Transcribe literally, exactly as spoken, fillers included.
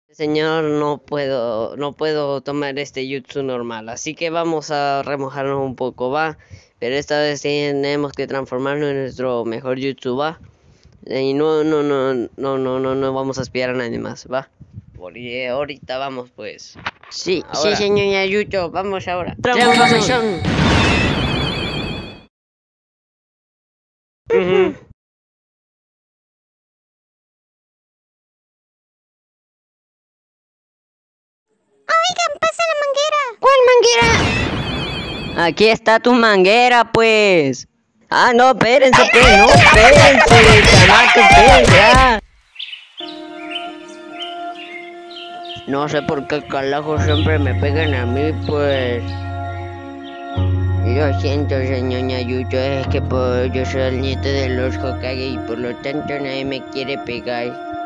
Señor, no puedo, no puedo tomar este jutsu normal, así que vamos a remojarnos un poco, va. Pero esta vez tenemos que transformarnos en nuestro mejor jutsu, va. Y no, no, no, no, no, no, no vamos a espiar a nadie más, va. Porque ahorita vamos, pues. Sí, Ahora. sí, señor Yayucho, vamos ahora. Transformación. Ujú. Oigan, pasa la manguera. ¿Cuál manguera? Aquí está tu manguera, pues. Ah, no, espérense, pues, no, espérense, chamaco, espérense, ah. No sé por qué carajo siempre me pegan a mí, pues. Lo siento, señor Nayuto, es que pues, yo soy el nieto de los Hokage y por lo tanto nadie me quiere pegar.